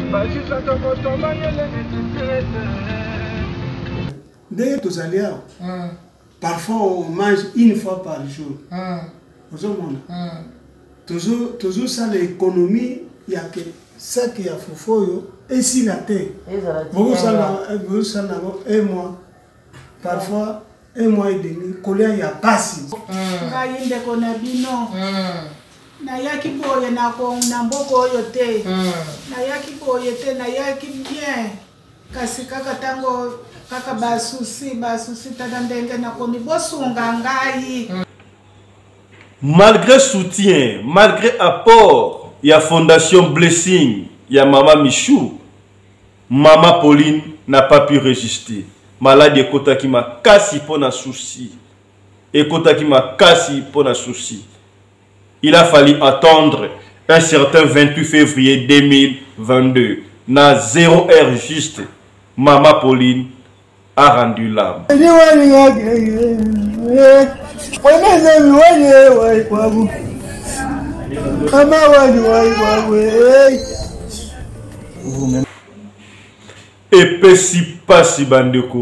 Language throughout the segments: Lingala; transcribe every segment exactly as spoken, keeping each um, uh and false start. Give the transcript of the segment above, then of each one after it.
Dès que allez, parfois on mange une fois par jour. Toujours, toujours ça l'économie, il y a que ça qui a fofoyo et si la terre. Vous ça un mois, parfois un mois et demi, colère il y a pas si. Ngaïnde konabino. Na yaki boye na ko na mboko yote. Na yaki boye te na yaki bien. Kasi kaka tango kaka basusi basusi tadandenge na komi bosunga ngai. Malgré soutien, malgré apport, il y a Fondation Blessing, il y a Maman Michou, Maman Pauline n'a pas pu résister. Malade et kota qui m'a cassé pour un souci. Et kota qui m'a cassé pour un souci. Il a fallu attendre un certain vingt-huit février deux mille vingt-deux. Na zéro heure juste, Maman Pauline a rendu l'âme. Et pesi pasi bandeko.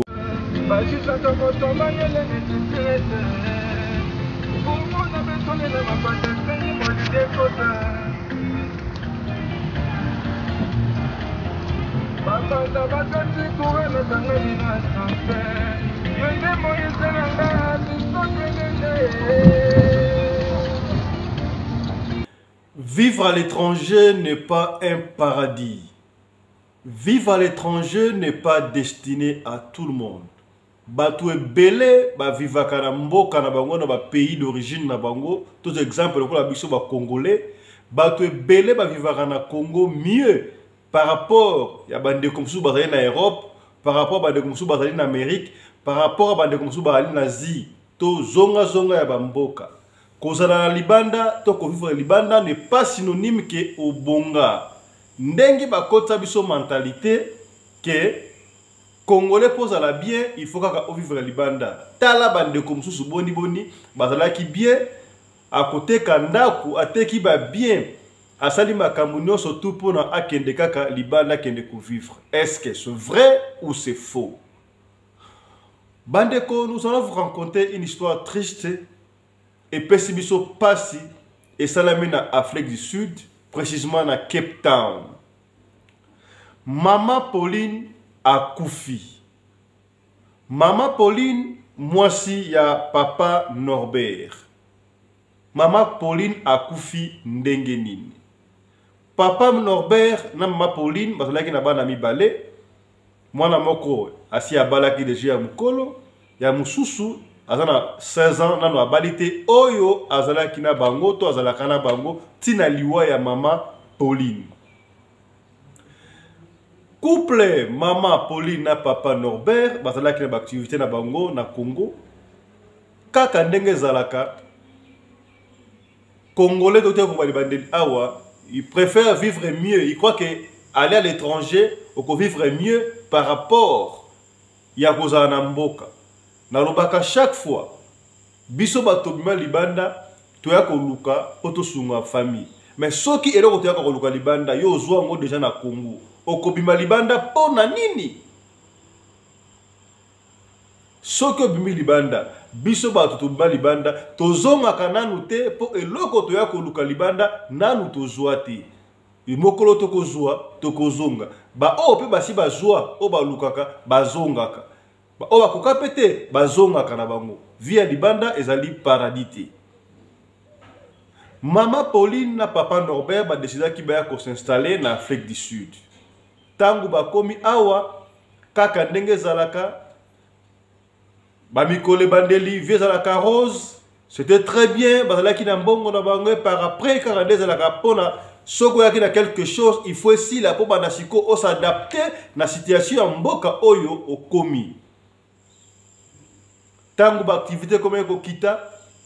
Vivre à l'étranger n'est pas un paradis. Vivre à l'étranger n'est pas destiné à tout le monde. Batou est belé, ba viva karambo, kanabango na ba pays d'origine na bango. Tous exemples, le biso ba congolais. Batou est belé, ba viva kana Congo mieux par rapport à bande comme sous bazali na Europe, par rapport à bande comme sous bazali na Amérique, par rapport à bande comme sous bazali na Asie. To zonga zonga ya bamboka. Kozala na libanda, to ko vivre libanda n'est pas synonyme que obonga. Ndenge bakota biso mentalité que Congolais pose à la bien, il faut qu'à vivre libanda. Tala bande comme sous boni boni, bazala qui bien à côté kandaku ate qui ba bien. Asali makambo surtout pour na akende kaka libanda kende ko vivre. Est-ce que c'est vrai ou c'est faux? Bandeko, nous allons vous raconter une histoire triste et pessibiso passi et salamina Afrique du Sud, précisément à Cape Town. Maman Pauline a koufi. Maman Pauline, moi si ya papa Norbert. Maman Pauline a koufi ndengenine. Papa Norbert na maman Pauline, parce que na ba na mi balé. Moi na moko asi abalaki déjà ya mukolo ya mususu azana seize ans na no abalite oyo azalaki na bango to azalaka na bango tina liwa ya mama Pauline. Couple maman Pauline na papa Norbert bazalaki na activité na bango na Congo. Kaka ndenge zalaka Congolais docteur ko balibandeli awa, il préfère vivre mieux, il croit que aller à l'étranger ou vivre mieux par rapport ya kozana mboka. Na lobaka chaque fois biso batobima libanda toya koluka poto sunga famille. Mais soki eloko toya koluka libanda yo zwa ngo déjà na Congo. Okobima libanda pona nini? Soki obimi libanda biso bato tobima libanda tozonga kananu te po eloko toya koluka libanda nanu tozwa te. Imokolo tokozwa tokozonga ba o pe basi bazwa o balukaka bazongaka ba o bakoka pete bazongaka na bango via libanda ezali paradis te. Maman Pauline na papa Norbert ba décida ki ba ko s'installer na Afrique du Sud. Tangu ba komi awa kaka ndenge zalaka ba mikole bandeli via zalaka rose, c'était très bien bazalaki na mbongo na bango par après quarante zalaka pona. Soko yaki na quelque chose, il faut aussi la po banasiko o s'adapter na situation ya mboka oyo okomi. Tangu ba activité comme ko kita,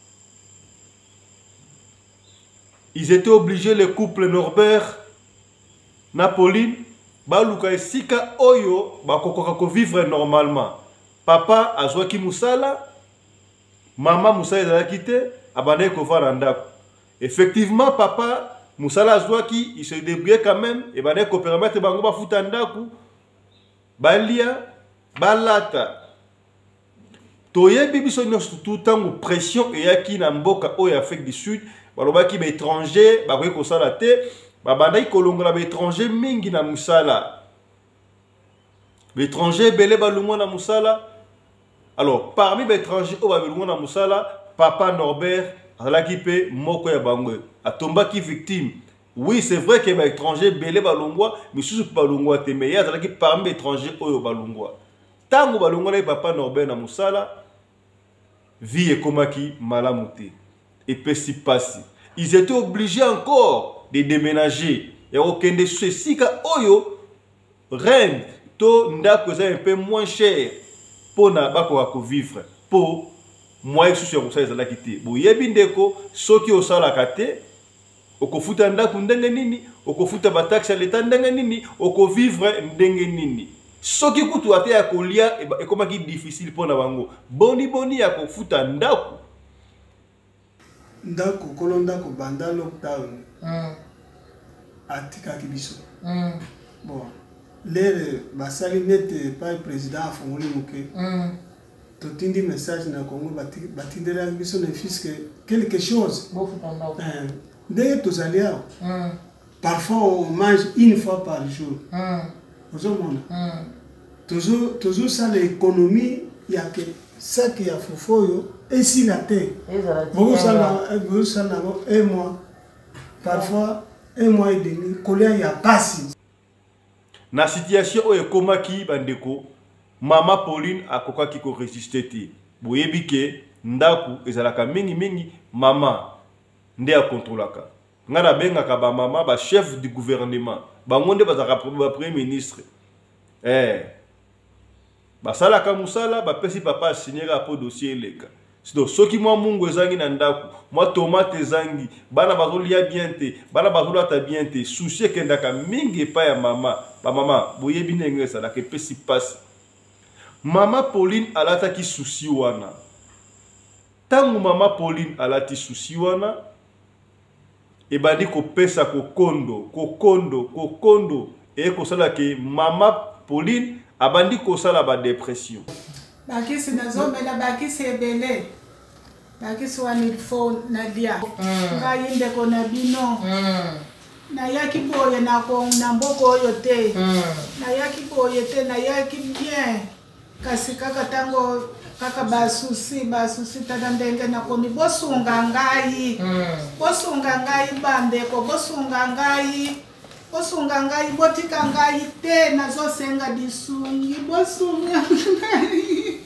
ils étaient obligés le couple Norbert na Pauline ba luka esika oyo ba kokoka ko vivre normalement. Papa azwaki musala, maman musala ezalaki te, abandaki ko vanda ndako. Effectivement papa musala azwaki il se débrouillait quand même et bana ko permettre bango ba futa ndaku balia balata toyebi biso nyonso tout tango pression eyaki na mboka oyo Afrique du Sud balobaki ba étranger bakoki kosala te babandaki kolongola ba étranger mingi na musala ba étranger belé balungwa na musala. Alors parmi les étrangers oyo babelungwa na musala Papa Norbert azalaki pe moko ya bango atombaki victime. Oui, c'est vrai que les étrangers belé balungwa mais sous balungwa te mais azalaki parmi les étrangers oyo balungwa tango balungwa na Papa Norbert na musala vie ekomaki malamu te et pesi pasi. Ils étaient obligés encore de déménager et okende ceci ka oyo rend to ndako za un peu moins cher pour na bako ko vivre pour moi sous sur ça ezalaki te boyebi ndeko soki osala kate okofuta ndako ndenge nini okofuta ba taxe à l'état ndenge nini okovivre ndenge nini soki kutu ate ya kolia ekomaki difficile pour na bango boni boni ya kofuta ndako ndako kolo ndako banda lockdown mm. atika kibiso mm. bon l'air basali nete pas président afongoli muke mm. totindi message na Congo batindela biso ne fisque quelque chose ndenge tozali awa mm. parfois on mange une fois par jour mm. ozomona mm. toujours toujours ça l'économie ya ke saki ya fufoyo esila te bozosala bozosala un mois parfois un mois et demi kolia ya pasi na situation oyo ekomaki bandeko Mama Pauline akokaki ko résister te boyebi ke ndaku ezalaka mingi mingi mama nde a contrôlaka ngana bengaka ba mama ba chef du gouvernement bango nde bazaka ba premier ministre eh basalaka musala ba pesi papa signer po dossier leka sinon soki mwa mungu ezangi na ndaku mwa tomate ezangi bana bazolia bien te bana bazolata bien te souci kendaka mingi pa ya mama ba mama boyebi ndenge ezalaka pesi pasi. Mama Pauline alataki souci wana tango mama Pauline alati souci wana ebandi kopesa kokondo kokondo kokondo e kosala ke mama Pauline abandi kosala ba dépression bakisi nazomela bakisi ebele bakisi wani fo nadia ngai ndeko na bino na yaki boye na ko na mboko oyo te na yaki boye te na yaki bien kasi kaka tango kaka basusi basusi tada ndenge na komi bosunga ngai bosunga ngai bandeko bosunga ngai bosunga ngai botika ngai te nazosenga disungi bosunga ngai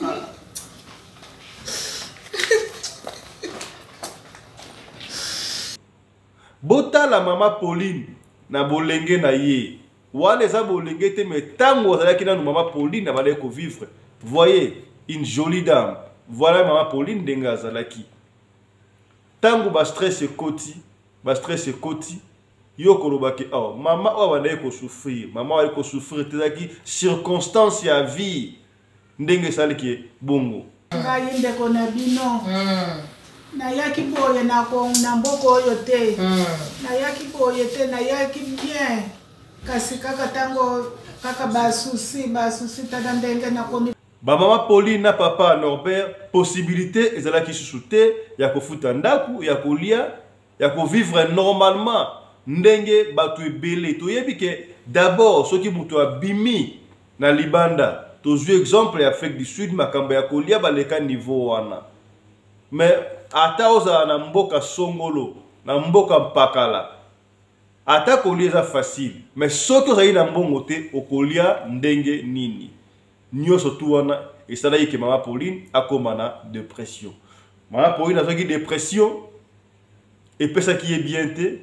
botala mama Pauline na bolenge na ye wana eza bolenge te mais tango azalaki nanu mama Pauline abandaki ko vivre. Voyez une jolie dame. Voilà maman Pauline ndenge azalaki. Tango ba stress ekoti, ba stress ekoti, yo kolobaki oh mama o abandaki ko souffrir, mama ali ko souffrir tezaki circonstance ya vie ndenge saliki bongo. Ngai ndeko na bino. Na yaki boye na ko na mboko oyo te. Na yaki boye te na yaki bien. Kasi kaka tango kaka basusi basusi tada ndenge na komi ba mama Pauline na papa Norbert possibilité ezalaki susute ya kofuta ndaku ya kolia ya ko vivre normalement ndenge batu ebele toyebi ke d'abord soki mutu abimi na libanda tozwi exemple ya Afrique du Sud makambo ya kolia baleka niveau wana mais ata oza na mboka songolo na mboka mpakala ata kolia eza facile mais soki ozali na mbongo te okolia ndenge nini nyonso tu wana esalaki ke mama Pauline akoma na dépression. Mama Pauline azwaki dépression epesaki ye bien te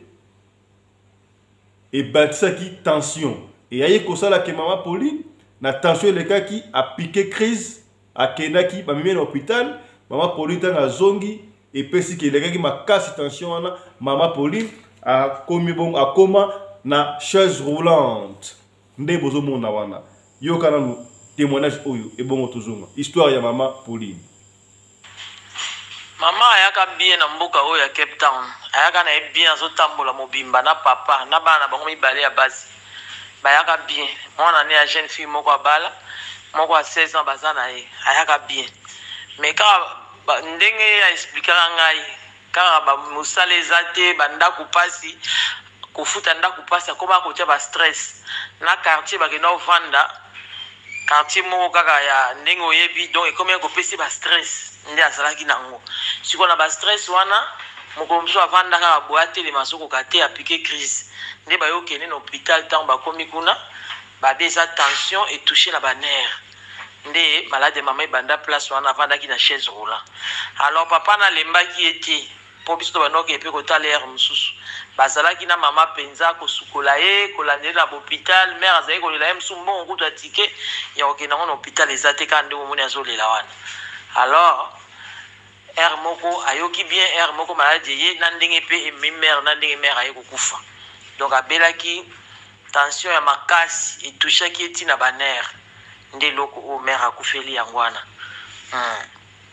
ebatisaki tension eyayi kosala ke mama Pauline na tension elekaki apike crise akendaki bamemi na hôpital mama Pauline ntango azongi epesi ke elekaki makasi tension wana mama Pauline akomi bongo akoma na chaise roulante nde bozomona wana yoka nanu témoignage oyo et bon tozonga histoire ya mama Pauline. Mama ayaka bien na mboka oyo ya Cape Town. Ayaka na bien azotambola mobimba na papa na bana bango mibale ya basi. Bayaka bien. Mwana ne ya jeune fille moko abala, moko a seize ans bazana ye. Ayaka bien. Mais quand ndenge ya expliquera ngai, quand ba musala ezate banda kupasi, kufuta nda kupasi akoma ko tia ba stress. Na quartier ba kena ovanda. Quartier moko kaka ya ndenge oyebi donc ekomi ko pesi ba stress. Ndi azalaki nango siko na ba stress wana mokomso avanda ka boate le masoko kate apike crise ndi ba yo kene na hôpital tant ba komi kuna ba déjà tension et toucher na ba nerf ndi malade mama banda place wana avanda ki na chaise roulant alors papa na lembaki ete po biso ba noke epe ko taler mususu bazalaki na mama penza ko sukola ye ko landela na hôpital mère azali ko lela msumbo ngutu atike ya okena na hôpital ezate ka ndi omoni azolela wana. Alors, er moko ayoki bien er moko maladie ye nandenge pe e mère nandenge mère aye kokufa. Donc abelaki tension ya makasi et touchaki eti na baner nde loko o mère akufeli yangwana. Hmm.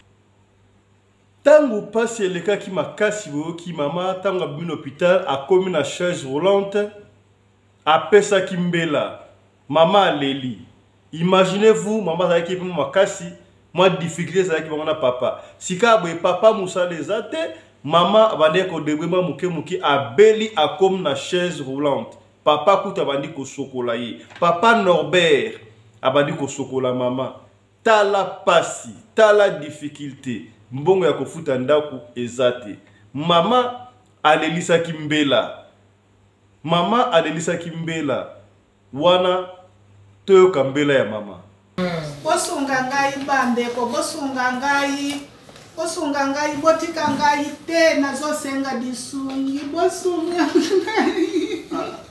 Tango pasi elekaki makasi boyoki mama tango abimi hôpital akomi na chaise roulante apesaki mbela mama aleli. Imaginez-vous mama azalaki pe makasi moi difficulté ça qui mama papa sika boye papa musala ezate mama abandi ko debema muke muke abeli akom na chaise roulante papa kuta bandi ko sokola ye papa Norbert abandi ko sokola mama tala pasi tala difficulté mbongo ya kofuta ndaku ezate mama alelisa kimbela mama alelisa kimbela wana toyoka mbela ya mama. Bosunga ngai bandeko bosunga ngai bosunga ngai botika ngai te nazosenga disungi bosunga ngai.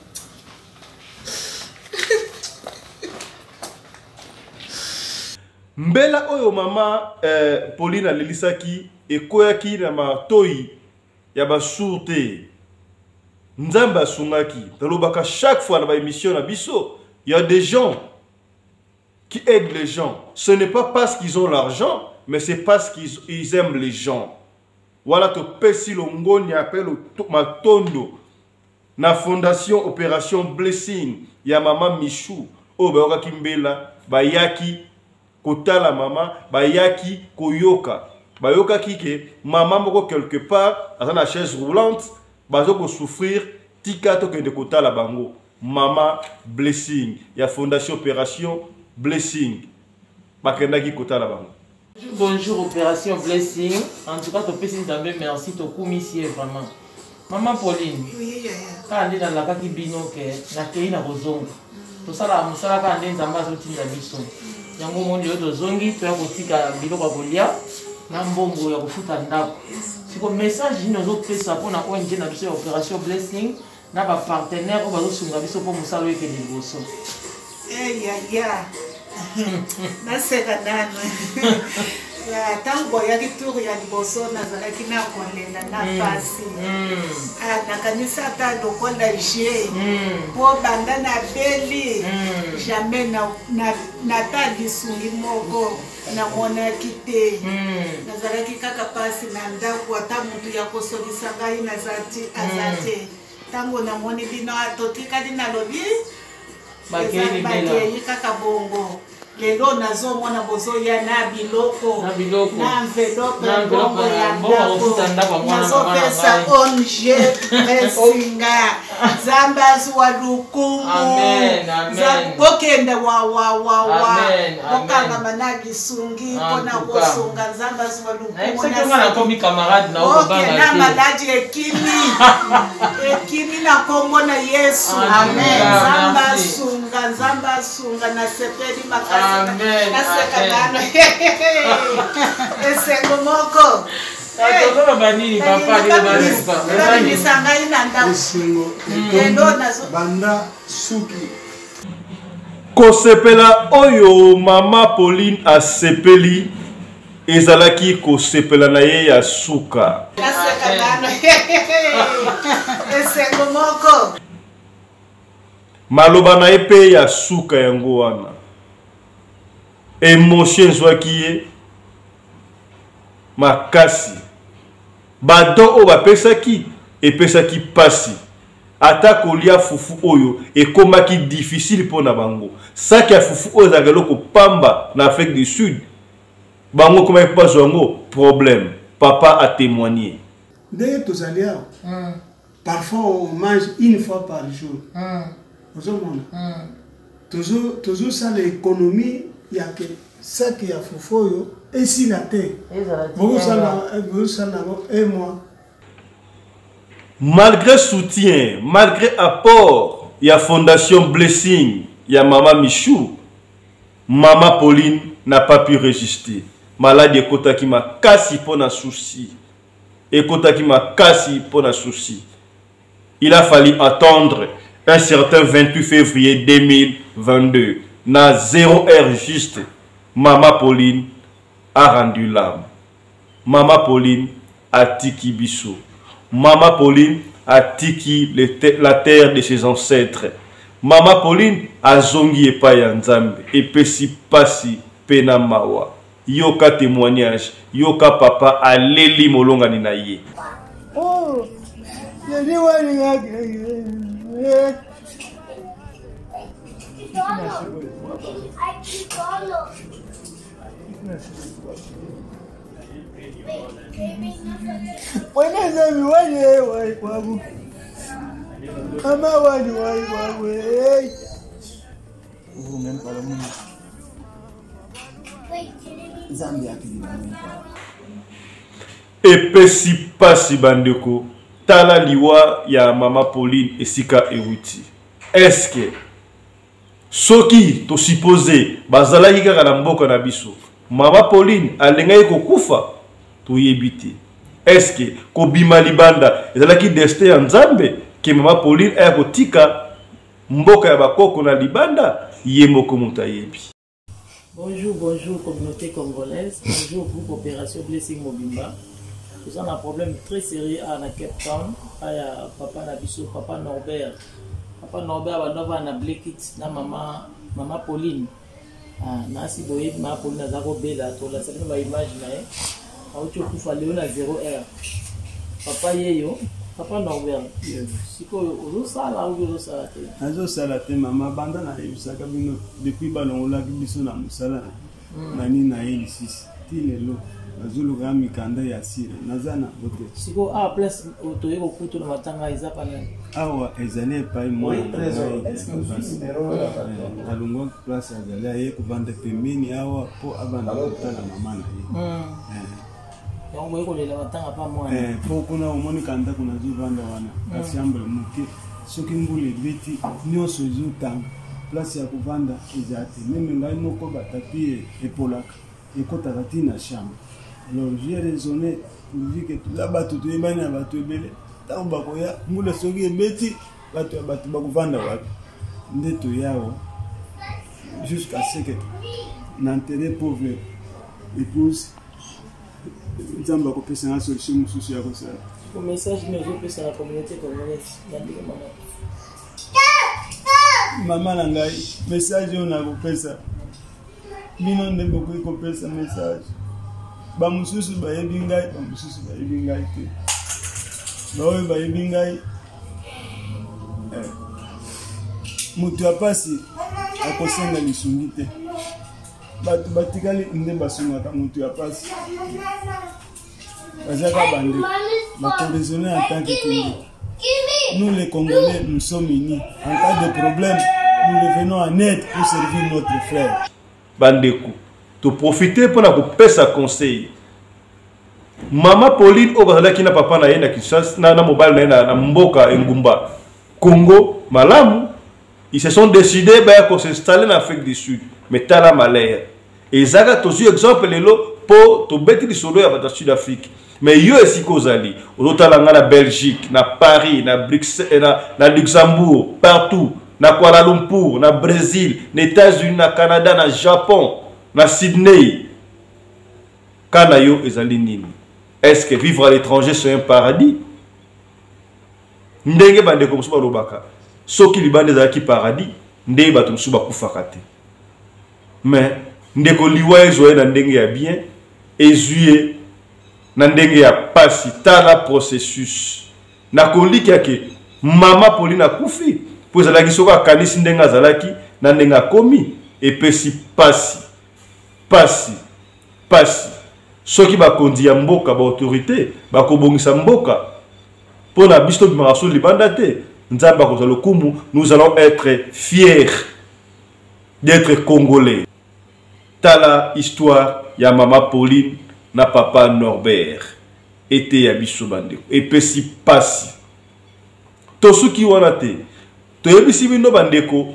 Mbela oyo mama eh, Pauline alelisaki ekoyaki na matoi ya basourte nzamba sungaki talobaka chaque fois na ba émission na biso il y a des gens qui aident les gens. Ce n'est pas parce qu'ils ont l'argent, mais c'est parce qu'ils ils aiment les gens. Voilà to pesi longoni appelle matondo na fondation opération blessing ya mama Michou o ba kimbela bayaki kotala mama bayaki koyoka bayoka kike mama moko quelque part dans la chaise roulante bazoko souffrir tika to ke de kotala bango mama blessing ya fondation opération blessing bakendaki kota la bango. Bonjour opération blessing en tout cas to pesi nzambe merci to kumisie vraiment maman Pauline Oui ka ndi na la ki bino ke na kei na bozongo to sala musala ka ndi nzamba zo tinda biso yango mondi yo to zongi to ya kotika biloko kolia na mbongo ya kufuta ndako siko message ni zo pesa pona O N G na biso ya opération blessing na ba partenaire o bazo sunga biso po musala yeke liboso. Eh ya ya naseka nano ya tango ya kituru ya liboso nazalaki na kolela na pasi nakanisa ata lokola je po banda na beli jamais nata lisungi moko namonaki te nazalaki kaka pasi na ndako ata mutu ya kosolisa ngai nazati azate tango namoni bino atotikali nalobi bakei kaka bongo lelo nazomona bozoya na biloko na envelope bongo ya ndako nazopesa onje presinga nzambe azuwa lukumu bokenda wawawawa bokangama na lisungi mpona kosunga nzambe azuwa lukumu na maladi ekimi ekimi na kombo na Yesu nzambe asunga nzambe asunga na sepeli makasi. Amen. Amen. Esengo moko. Atoko banini papa ni baluka. Bani sanga inanda. Esengo. Banda suki. Kosepela oyo mama Pauline asepeli ezalaki kosepela na ye ya suka. Esengo moko. Maloba na epe ya suka yango wana. Émotion zwaki ye makasi Badon o ba pesaki et pesaki pasi. Ata kolia fufu oyo et koma ki difficile pour na bango. Ça qui a fufu oyo zagalo ko pamba na Afrique du Sud. Bango comment il passe bango problème. Papa a témoigné. Dès que tu allais, parfois on mange une fois par jour. Vous avez toujours toujours ça l'économie, il y a que ça qui a fufu et si la terre. Vous ça et moi. Malgré soutien, malgré apport, il y a Fondation Blessing, il y a Maman Michou, Maman Pauline n'a pas pu résister. Malade et kota qui m'a cassé pour un souci. Et kota qui m'a cassé pour un souci. Il a fallu attendre un certain vingt-huit février deux mille vingt-deux. Na zéro heure juste, Maman Pauline a rendu l'âme. Maman Pauline a tiki biso. Maman Pauline a tiki la terre de ses ancêtres. Maman Pauline a zongi et payanzambe et pesi pasi pena mawa. Yoka témoignage, yoka papa a leli molonga ni na ye. Oh, yadi wani Wanazami wale wale kwabu. Ama wale wale wale. Vous même pas le monde. Zambia qui dit. Et pesi pasi bandeko. Tala liwa ya Mama Pauline esika ewuti. Est-ce que soki to supposé bazala yika na mboka na biso. Mama Pauline alengai kokufa to yebite. Est-ce que kobima libanda ezalaki destin ya Nzambe ke Mama Pauline aya kotika mboka ya bakoko na libanda yemoko mutayebi. Bonjour, bonjour communauté congolaise, bonjour groupe Opération Blessing Mobimba. Nous avons un problème très sérieux à la Cape Town. Aya papa Nabiso, papa Norbert. Papa Norbert va nova na Blekit na mama Mama Pauline. Ah, nasi boye Mama Pauline na zako bela to la c'est ma image na e. Auto kufa leo na zéro heure. Papa yeyo, papa Norbert. Siko ozo sala ou ozo sala te. Azo sala te mama banda na yusaka bino depuis balongola biso na musala. Nani na yeli six. Tilelo. Azulu gami kanda ya sire. Nazana bote. Siko a place otoye ko kutu na matanga iza pana. Awa ezali epai moi alongo place azali aye kubanda pembeni awa po abanda kutala mama na ye. Yango yeko lela matanga pa moi. Eh po kuna omoni kanda kuna zubanda wana. Kasi ambre muke soki mbule beti nyonso zutanga place ya kubanda ezate meme ngai moko batapie epolaka ekota tina chambre. Alors j'ai raisonné pour dire que là-bas tout est bien à bateau belé. Tant bakoya mula soki ebeti bato bato bakuvanda wapi. Ndeto yao jusqu'à ce que n'enterrer pauvre épouse nzamba ko pesa na solution mususu ya kosa. Le message mais je peux à la communauté congolaise d'abord maman. Maman na ngai message on a ko pesa. Bino ndembo ko pesa message. Ba mususu ba yebi ngai ba mususu ba yebi ngai te. Ba oyo ba yebi ngai eh mutu apasi akosenga lisungi te. Batu batikali nde basunga ka mutu apasi. Bazaka bande ba raisonner en tant que Congolais. Nous les Congolais nous sommes unis. En cas de problème, nous revenons en aide pour servir notre frère. Bandeko to profiter pour la pesa conseil. Mama Pauline obazala kina papa na yena Kinshasa na na mobile na na mboka engumba Congo malamu ils se sont décidés ba ko s'installer en Afrique du Sud mais tala malaya et zaka tozu exemple lelo po to beti lisolo ya bata Sud Afrique mais yo esiko zali otala na Belgique na Paris na Bruxelles na, na Luxembourg partout na Kuala Lumpur na Brésil na États-Unis na Canada na Japon na Sydney kana yo ezali nini. Est-ce que vivre à l'étranger c'est un paradis? Ndenge bande comme ça robaka soki libande za ki paradis ndenge bato musuba kufaka te mais ndeko liwa ezoye na ndenge ya bien ezuye na ndenge ya pasi tala processus na koliki yake mama Pauline akufi po ezalaki soko akanisi ndenge azalaki na ndenge akomi epesi pasi pasi pasi soki bakondi ya mboka ba autorité bakobongisa mboka pona biso bimaraso libanda te nzamba ko lokumu. Nous allons être fiers d'être congolais. Tala histoire ya mama Pauline na papa Norbert était ya biso bandeko epesi pasi tosuki wana te toyebisi bino bandeko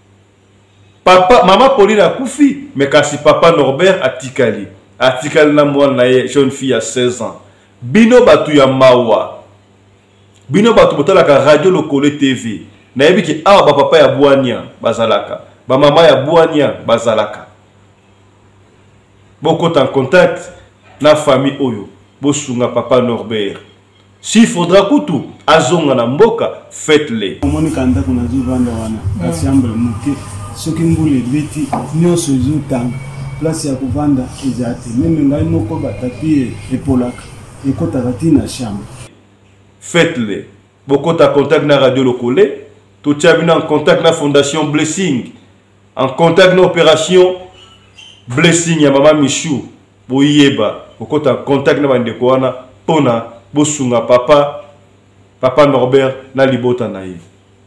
papa mama Pauline akufi mais kasi papa Norbert atikali atikali na mwana na ye jeune fille à seize ans bino batu ya mawa bino batu botalaka radio Lokole T V na yebi ki awa ba papa ya Bwania bazalaka ba mama ya Bwania bazalaka beaucoup en contact na famille oyo bosunga papa Norbert s'il faudra kutu azonga na mboka faites-le omoni kanda kuna zuvanda wana asiambre muke soki mbule biti nyonso ezutanga place ya kuvanda ezate meme ngai moko batapi epolaka ekotaka tina chambre. Faites-le beaucoup en contact na radio Lokole tout tient en contact na fondation Blessing en contact na opération Blessing ya mama Michou boyeba beaucoup en contact na bandeko wana pona bosunga papa papa Norbert na libota na ye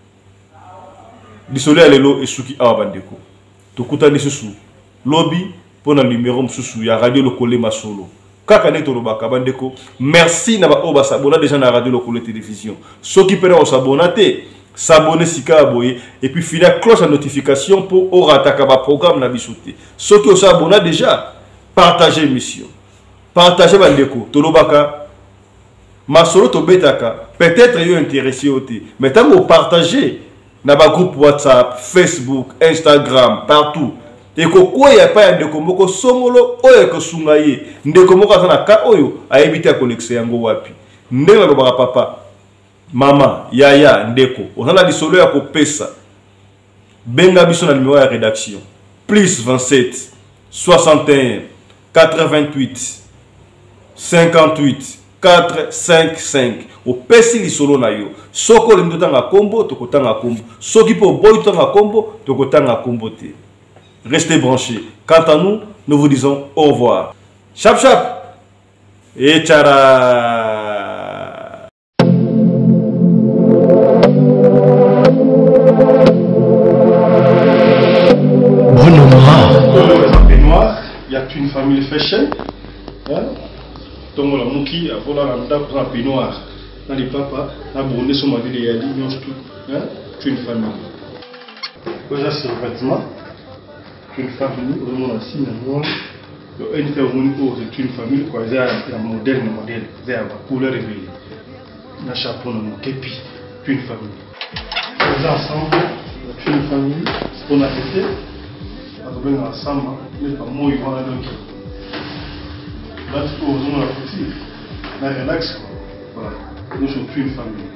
disole alelo esuki awa bandeko tokutani susu lobby pona numéro mususu ya radio Lokole Masolo kaka neto lobaka bandeko merci na ba oba sabona déjà na radio Lokole télévision soki pena o sabona te s'abonner sika aboye et puis filer cloche à notification pour orataka ba programme na bisoté soki o sabona déjà partager émission partager bandeko tolobaka Masolo to betaka peut-être yo intéressé oté mais tant que partager na ba groupe WhatsApp, Facebook, Instagram, partout et ko ko ya pa ndeko moko songolo oyo ko sungaye ndeko moko azana ka oyo ayebita connexion yango wapi ndenge lo papa mama yaya ndeko ozana disolo ya ko pesa benga biso na numéro ya rédaction plus vingt-sept soixante et un quatre-vingt-huit cinquante-huit quatre cinq cinq au pesi lisolo na yo soko le ndotanga kombo tokotanga kombo soki po boy tanga kombo tokotanga kombo te. Restez branchés. Quant à nous, nous vous disons au revoir. Chap chap et tchara. Il y a une famille fashion. Donc la mouki a volé la mouta pour un peignoir. Dans les papas, la bonne son mari et elle dit non tout. C'est une famille. Déjà c'est le vêtement. Une famille, au monde aussi, une famille, quoi, c'est un modèle, un modèle, c'est un couleur réveillée. Un chapeau, un képi, une famille. Les ensemble, une famille, c'est qu'on a fait, on a ensemble, mais pas moi, ils vont à l'autre. Là, tu peux aux la petite, là, relax, voilà, nous sommes une famille.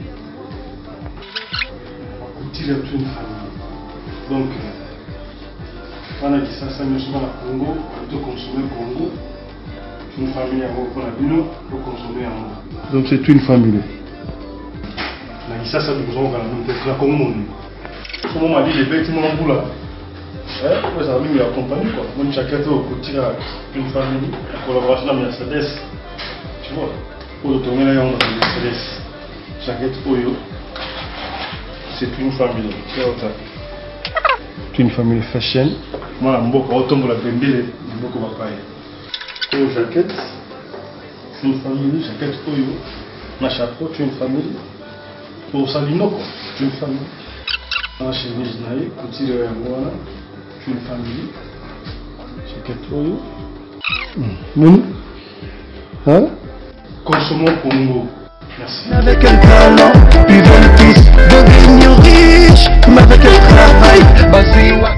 Petit, une famille. Donc, on a dit ça, ça nous sommes à Congo, plutôt consommer Congo. Une famille à Congo, pour consommer en Congo. Donc c'est une famille. On a dit ça, ça nous sommes à Congo. Comme on m'a dit, les vêtements en boula. Vous avez mis accompagné quoi. Moi, chacun au côté d'une famille, en collaboration avec Mercedes. Tu vois, pour le tourner là, on a Mercedes. Chacun Oyo, c'est une famille. C'est une famille fashion. Moi, je suis automne la bembele, je suis papaye. Pour jaquette, c'est une famille, jaquette Oyo. Ma chapeau, c'est une famille. Pour Salino, c'est une famille. Ma chemise naïe, petit de Yangwana, c'est une famille. Jaquette Oyo. Nous, hein? Consommons Congo. Merci. Avec un talent, ils veulent tous devenir riches, mais avec un travail, basé